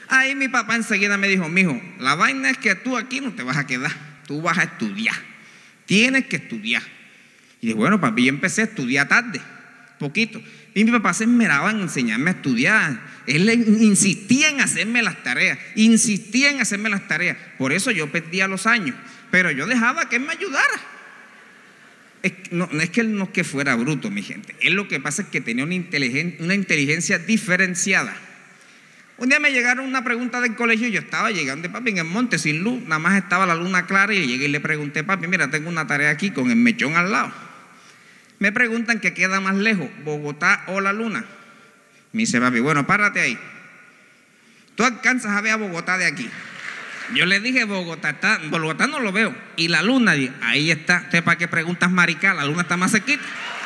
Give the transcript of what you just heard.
Ahí mi papá enseguida me dijo: mijo, la vaina es que tú aquí no te vas a quedar, tú vas a estudiar, tienes que estudiar. Y dije: bueno, papi, yo empecé a estudiar tarde, poquito. Y mi papá se esmeraba en enseñarme a estudiar. Él insistía en hacerme las tareas, Por eso yo perdía los años, pero yo dejaba que él me ayudara. No es que él no es que fuera bruto, mi gente. Él lo que pasa es que tenía una inteligencia diferenciada. Un día me llegaron una pregunta del colegio y yo estaba llegando, papi, en el monte sin luz, nada más estaba la luna clara, y llegué y le pregunté: papi, mira, tengo una tarea aquí con el mechón al lado. Me preguntan qué queda más lejos, Bogotá o la luna. Me dice: papi, bueno, párate ahí. Tú alcanzas a ver a Bogotá de aquí. Yo le dije: Bogotá no lo veo. Y la luna, ahí está. ¿Usted para qué preguntas, marica? La luna está más cerquita.